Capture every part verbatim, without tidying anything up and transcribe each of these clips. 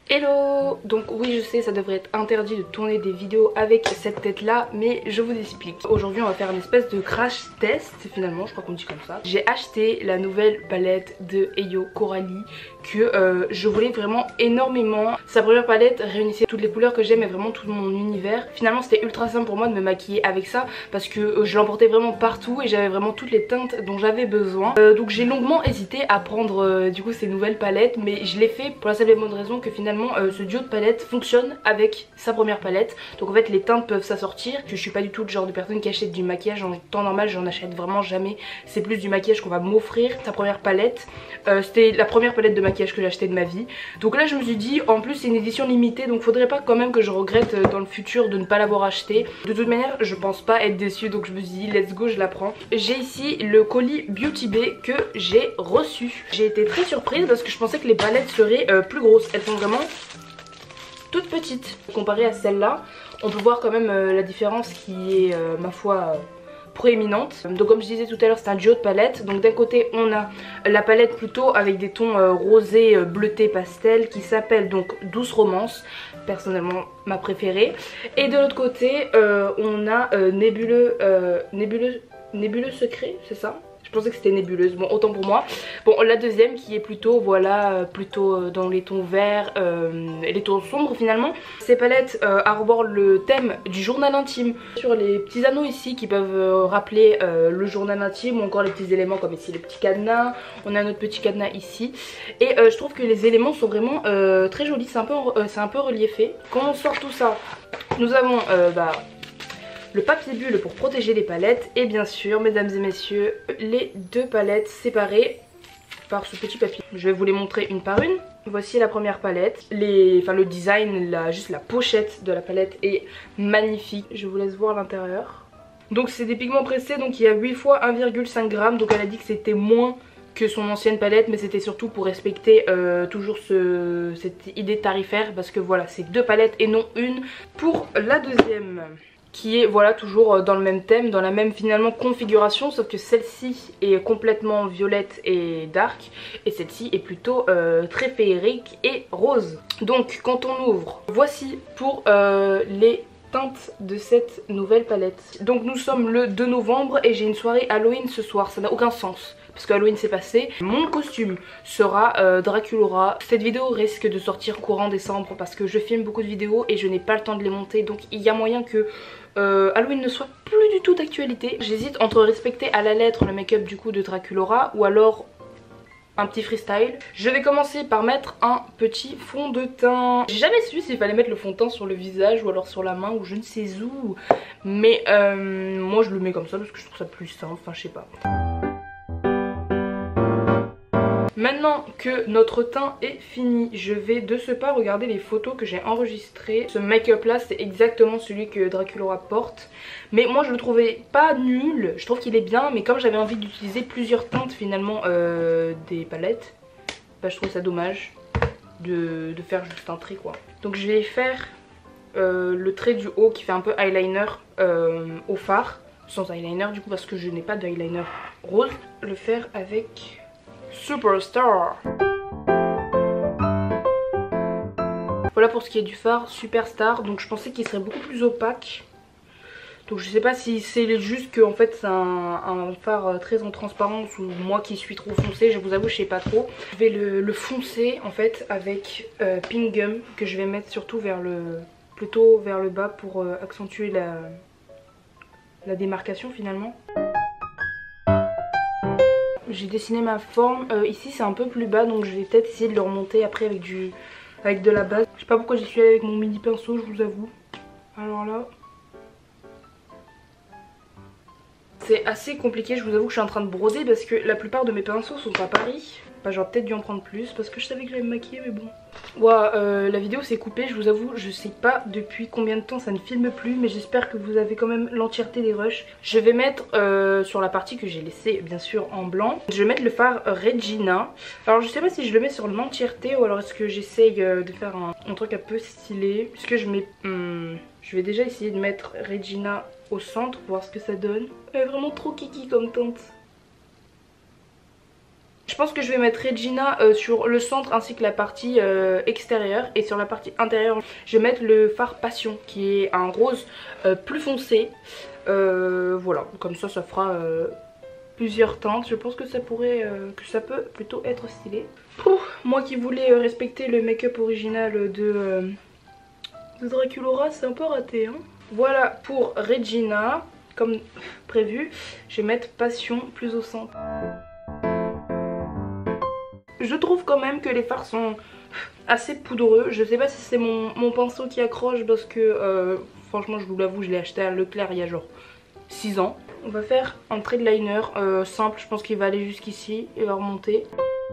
Hello! Donc oui, je sais, ça devrait être interdit de tourner des vidéos avec cette tête là, mais je vous explique. Aujourd'hui on va faire une espèce de crash test, finalement je crois qu'on dit comme ça. J'ai acheté la nouvelle palette de Ayo Coralie que euh, je voulais vraiment énormément. Sa première palette réunissait toutes les couleurs que j'aime et vraiment tout mon univers. Finalement c'était ultra simple pour moi de me maquiller avec ça parce que euh, je l'emportais vraiment partout et j'avais vraiment toutes les teintes dont j'avais besoin. Euh, donc j'ai longuement hésité à prendre euh, du coup ces nouvelles palettes, mais je l'ai fait pour la simple et bonne raison que finalement Euh, ce duo de palettes fonctionne avec sa première palette. Donc en fait les teintes peuvent s'assortir, que je suis pas du tout le genre de personne qui achète du maquillage en temps normal, j'en achète vraiment jamais. C'est plus du maquillage qu'on va m'offrir. Sa première palette, euh, c'était la première palette de maquillage que j'ai acheté de ma vie. Donc là je me suis dit, en plus c'est une édition limitée, donc faudrait pas quand même que je regrette dans le futur de ne pas l'avoir acheté. De toute manière je pense pas être déçue, donc je me suis dit let's go, je la prends. J'ai ici le colis Beauty Bay que j'ai reçu. J'ai été très surprise parce que je pensais que les palettes seraient euh, plus grosses. Elles sont vraiment toute petite comparée à celle-là. On peut voir quand même euh, la différence qui est euh, ma foi euh, proéminente. Donc comme je disais tout à l'heure, c'est un duo de palettes. Donc d'un côté on a la palette plutôt avec des tons euh, rosés, euh, bleutés, pastel, qui s'appelle donc Douce Romance, personnellement ma préférée. Et de l'autre côté euh, on a euh, Nébuleux, euh, Nébuleux, Nébuleux Secret, c'est ça ? Je pensais que c'était nébuleuse, bon autant pour moi. Bon la deuxième qui est plutôt voilà plutôt dans les tons verts, euh, et les tons sombres finalement. Ces palettes euh, arborent le thème du journal intime. Sur les petits anneaux ici qui peuvent euh, rappeler euh, le journal intime, ou encore les petits éléments comme ici le petit cadenas. On a notre petit cadenas ici. Et euh, je trouve que les éléments sont vraiment euh, très jolis, c'est un, peu, euh, c'est un peu reliefé. Quand on sort tout ça, nous avons euh, bah, le papier bulle pour protéger les palettes et bien sûr mesdames et messieurs les deux palettes séparées par ce petit papier. Je vais vous les montrer une par une. Voici la première palette. Les, enfin, le design, la, juste la pochette de la palette est magnifique. Je vous laisse voir l'intérieur. Donc c'est des pigments pressés, donc il y a huit fois un virgule cinq grammes. Donc elle a dit que c'était moins que son ancienne palette, mais c'était surtout pour respecter euh, toujours ce, cette idée tarifaire, parce que voilà c'est deux palettes et non une. Pour la deuxième, qui est voilà toujours dans le même thème, dans la même finalement configuration, sauf que celle-ci est complètement violette et dark et celle-ci est plutôt euh, très féerique et rose. Donc quand on ouvre, voici pour euh, les teintes de cette nouvelle palette. Donc nous sommes le deux novembre et j'ai une soirée Halloween ce soir, ça n'a aucun sens parce que Halloween c'est passé. Mon costume sera euh, Draculaura. Cette vidéo risque de sortir courant décembre parce que je filme beaucoup de vidéos et je n'ai pas le temps de les monter, donc il y a moyen que Euh, Halloween ne soit plus du tout d'actualité. J'hésite entre respecter à la lettre le make-up du coup de Draculaura ou alors un petit freestyle. Je vais commencer par mettre un petit fond de teint. J'ai jamais su s'il fallait mettre le fond de teint sur le visage ou alors sur la main ou je ne sais où. Mais euh, moi je le mets comme ça parce que je trouve ça plus simple, enfin je sais pas. Maintenant que notre teint est fini, je vais de ce pas regarder les photos que j'ai enregistrées. Ce make-up là c'est exactement celui que Draculaura porte, mais moi je le trouvais pas nul, je trouve qu'il est bien, mais comme j'avais envie d'utiliser plusieurs teintes finalement euh, des palettes, bah je trouve ça dommage de, de faire juste un trait quoi. Donc je vais faire euh, le trait du haut qui fait un peu eyeliner euh, au fard, sans eyeliner du coup parce que je n'ai pas d'eyeliner rose. Le faire avec Superstar. Voilà pour ce qui est du fard Superstar. Donc je pensais qu'il serait beaucoup plus opaque. Donc je sais pas si c'est juste que en fait c'est un, un fard très en transparence ou moi qui suis trop foncé, je vous avoue je sais pas trop. Je vais le, le foncer en fait avec euh, Pink Gum que je vais mettre surtout vers le, plutôt vers le bas pour euh, accentuer la, la démarcation finalement. J'ai dessiné ma forme, euh, ici c'est un peu plus bas donc je vais peut-être essayer de le remonter après avec, du, avec de la base. Je sais pas pourquoi j'y suis allée avec mon mini pinceau, je vous avoue. Alors là, c'est assez compliqué, je vous avoue que je suis en train de broder parce que la plupart de mes pinceaux sont à Paris. Bah, j'aurais peut-être dû en prendre plus parce que je savais que j'allais me maquiller mais bon. Ouah, euh, la vidéo s'est coupée, je vous avoue, je sais pas depuis combien de temps ça ne filme plus, mais j'espère que vous avez quand même l'entièreté des rushs. Je vais mettre euh, sur la partie que j'ai laissée bien sûr en blanc, je vais mettre le fard Regina. Alors je sais pas si je le mets sur l'entièreté ou alors est-ce que j'essaye euh, de faire un, un truc un peu stylé. Puisque je mets... Hmm, je vais déjà essayer de mettre Regina au centre pour voir ce que ça donne. Elle est vraiment trop kiki comme teinte. Je pense que je vais mettre Regina euh, sur le centre ainsi que la partie euh, extérieure. Et sur la partie intérieure, je vais mettre le fard Passion qui est un rose euh, plus foncé. Euh, voilà, comme ça, ça fera euh, plusieurs teintes. Je pense que ça pourrait, euh, que ça peut plutôt être stylé. Pouh, moi qui voulais euh, respecter le make-up original de, euh, de Draculaura, c'est un peu raté. Hein. Voilà pour Regina, comme prévu. Je vais mettre Passion plus au centre. Je trouve quand même que les fards sont assez poudreux. Je sais pas si c'est mon, mon pinceau qui accroche parce que euh, franchement je vous l'avoue, je l'ai acheté à Leclerc il y a genre six ans. On va faire un trait de liner euh, simple, je pense qu'il va aller jusqu'ici et va remonter.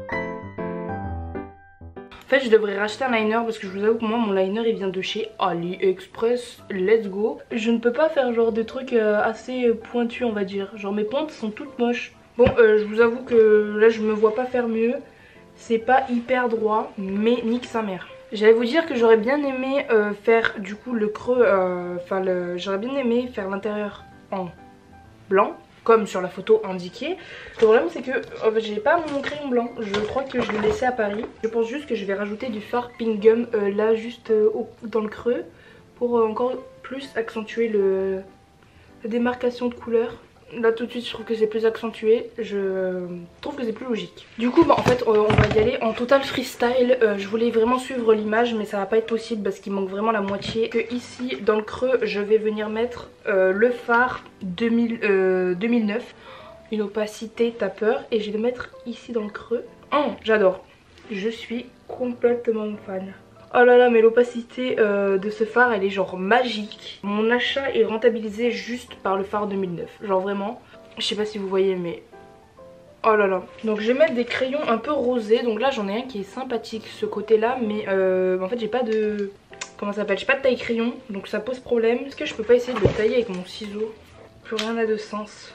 En fait je devrais racheter un liner parce que je vous avoue que moi mon liner il vient de chez AliExpress, let's go. Je ne peux pas faire genre des trucs euh, assez pointus on va dire, genre mes pointes sont toutes moches. Bon euh, je vous avoue que là je me vois pas faire mieux. C'est pas hyper droit, mais nique sa mère. J'allais vous dire que j'aurais bien aimé euh, faire du coup le creux, enfin euh, j'aurais bien aimé faire l'intérieur en blanc, comme sur la photo indiquée. Le problème c'est que euh, j'ai pas mon crayon blanc, je crois que je l'ai laissé à Paris. Je pense juste que je vais rajouter du fard Pink Gum euh, là juste euh, au, dans le creux pour euh, encore plus accentuer le, la démarcation de couleur. Là tout de suite je trouve que c'est plus accentué, je trouve que c'est plus logique. Du coup bah, en fait euh, on va y aller en total freestyle. euh, Je voulais vraiment suivre l'image mais ça va pas être possible parce qu'il manque vraiment la moitié. Que ici dans le creux je vais venir mettre euh, le fard deux mille, euh, deux mille neuf, une opacité tapeur, et je vais le mettre ici dans le creux. Oh j'adore, je suis complètement fan. Oh là là mais l'opacité euh, de ce fard elle est genre magique. Mon achat est rentabilisé juste par le fard deux mille neuf. Genre vraiment, je sais pas si vous voyez mais... Oh là là. Donc je vais mettre des crayons un peu rosés. Donc là j'en ai un qui est sympathique ce côté là. Mais euh, en fait j'ai pas de... Comment ça s'appelle? J'ai pas de taille crayon. Donc ça pose problème. Est-ce que je peux pas essayer de le tailler avec mon ciseau? Plus rien n'a de sens.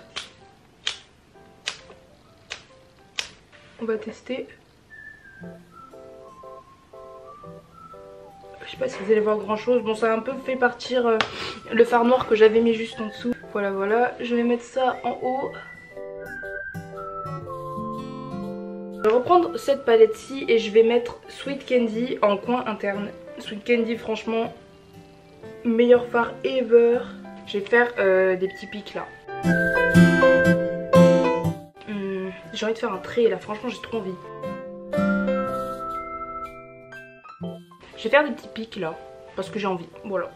On va tester. Je sais pas si vous allez voir grand chose. Bon ça a un peu fait partir euh, le fard noir que j'avais mis juste en dessous. Voilà voilà. Je vais mettre ça en haut. Je vais reprendre cette palette-ci et je vais mettre Sweet Candy en coin interne. Sweet Candy franchement meilleur fard ever. Je vais faire euh, des petits pics là. Hum, j'ai envie de faire un trait là. Franchement j'ai trop envie. Je vais faire des petits pics là, parce que j'ai envie, voilà.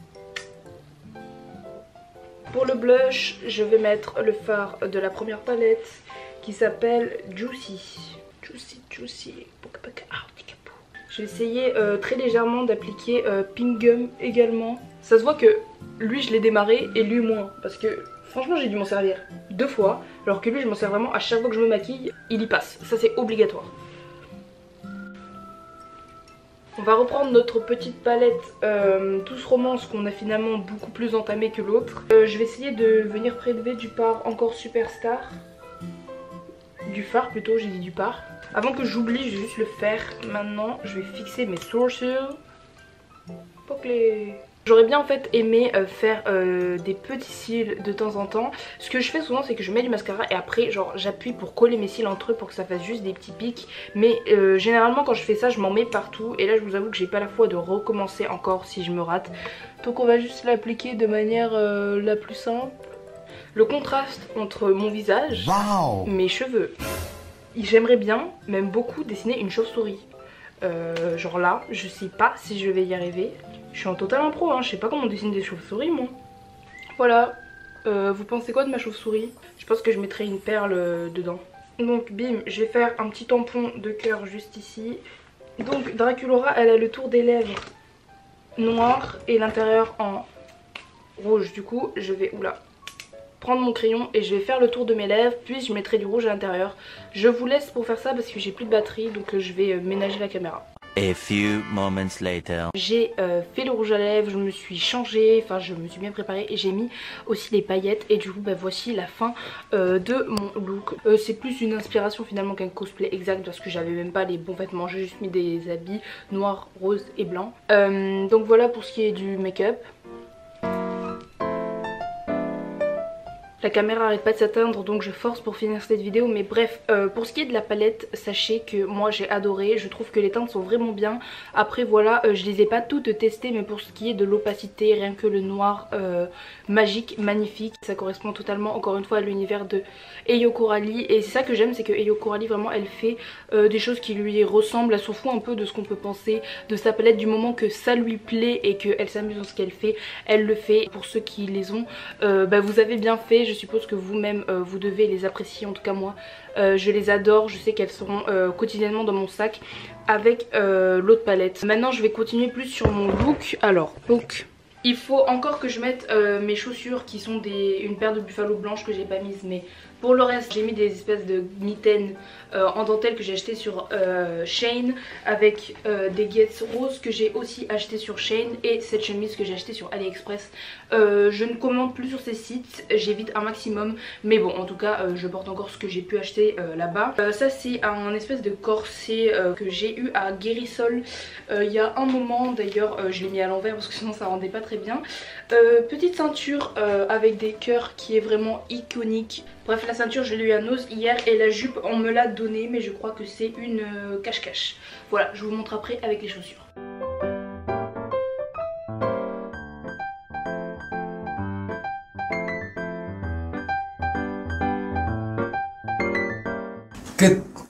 Pour le blush, je vais mettre le fard de la première palette qui s'appelle Juicy. Juicy, Juicy. Je vais essayer euh, très légèrement d'appliquer euh, Pink Gum également. Ça se voit que lui je l'ai démarré et lui moins, parce que franchement j'ai dû m'en servir deux fois, alors que lui je m'en sers vraiment à chaque fois que je me maquille, il y passe. Ça c'est obligatoire. On va reprendre notre petite palette euh, Tous Romance qu'on a finalement beaucoup plus entamée que l'autre. Euh, je vais essayer de venir prélever du pard encore Superstar. Du fard plutôt, j'ai dit du pard. Avant que j'oublie, je vais juste le faire. Maintenant, je vais fixer mes sourcils. Pour que les... J'aurais bien en fait aimé euh, faire euh, des petits cils de temps en temps. Ce que je fais souvent c'est que je mets du mascara et après genre j'appuie pour coller mes cils entre eux pour que ça fasse juste des petits pics. Mais euh, généralement quand je fais ça je m'en mets partout. Et là je vous avoue que j'ai pas la foi de recommencer encore si je me rate. Donc on va juste l'appliquer de manière euh, la plus simple. Le contraste entre mon visage, wow, mes cheveux. J'aimerais bien, même beaucoup, dessiner une chauve-souris. Euh, genre là, je sais pas si je vais y arriver. Je suis en total impro, hein. Je sais pas comment on dessine des chauves-souris moi. Voilà, euh, vous pensez quoi de ma chauve-souris? Je pense que je mettrai une perle euh, dedans. Donc bim, je vais faire un petit tampon de cœur juste ici. Donc Draculaura elle a le tour des lèvres noir et l'intérieur en rouge. Du coup je vais, oula, prendre mon crayon et je vais faire le tour de mes lèvres, puis je mettrai du rouge à l'intérieur. Je vous laisse pour faire ça parce que j'ai plus de batterie, donc je vais ménager la caméra. A few moments later. J'ai euh, fait le rouge à lèvres, je me suis changée, enfin je me suis bien préparée et j'ai mis aussi les paillettes. Et du coup bah voici la fin euh, de mon look. euh, C'est plus une inspiration finalement qu'un cosplay exact parce que j'avais même pas les bons vêtements. J'ai juste mis des habits noirs, roses et blancs. euh, Donc voilà pour ce qui est du make-up. La caméra arrête pas de s'atteindre donc je force pour finir cette vidéo, mais bref, euh, pour ce qui est de la palette, sachez que moi j'ai adoré, je trouve que les teintes sont vraiment bien. Après voilà, euh, je les ai pas toutes testées, mais pour ce qui est de l'opacité, rien que le noir euh, magique, magnifique, ça correspond totalement encore une fois à l'univers de Eyo Coralie. Et c'est ça que j'aime, c'est que Eyo Coralie vraiment elle fait euh, des choses qui lui ressemblent, elle s'en fout un peu de ce qu'on peut penser de sa palette, du moment que ça lui plaît et qu'elle s'amuse dans ce qu'elle fait, elle le fait. Pour ceux qui les ont, euh, bah, vous avez bien fait. Je suppose que vous-même euh, vous devez les apprécier, en tout cas moi euh, je les adore, je sais qu'elles seront euh, quotidiennement dans mon sac avec euh, l'autre palette. Maintenant je vais continuer plus sur mon look. Alors donc il faut encore que je mette euh, mes chaussures qui sont des, une paire de buffalo blanches que j'ai pas mise, mais pour le reste j'ai mis des espèces de mitaines euh, en dentelle que j'ai acheté sur euh, Shein, avec euh, des guettes roses que j'ai aussi acheté sur Shein, et cette chemise que j'ai acheté sur AliExpress. Euh, je ne commande plus sur ces sites, j'évite un maximum, mais bon en tout cas euh, je porte encore ce que j'ai pu acheter euh, là-bas. Euh, ça c'est un espèce de corset euh, que j'ai eu à Guérisol euh, il y a un moment, d'ailleurs euh, je l'ai mis à l'envers parce que sinon ça rendait pas très bien. Euh, petite ceinture euh, avec des cœurs qui est vraiment iconique. Bref, la ceinture je l'ai eu à Nose hier, et la jupe on me l'a donnée, mais je crois que c'est une euh, cache-cache. Voilà, je vous montre après avec les chaussures. Que